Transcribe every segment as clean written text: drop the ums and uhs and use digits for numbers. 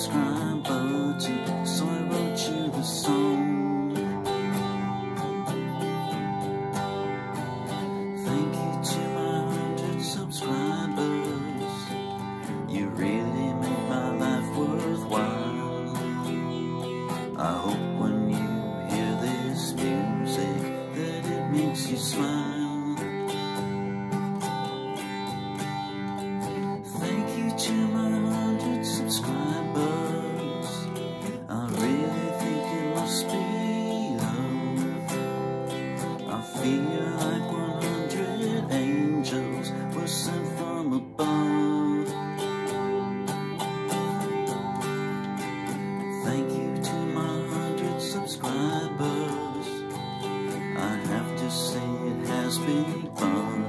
subscribe button, so I wrote you the song. Thank you to my 100 subscribers. You really made my life worthwhile. I hope when you hear this music that it makes you smile. Thank you to my 100 subscribers. I really think it must be love. I feel like 100 angels were sent from above. Thank you to my 100 subscribers. I have to say it has been fun.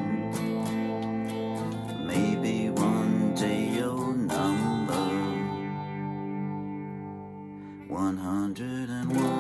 Maybe one day your number 101.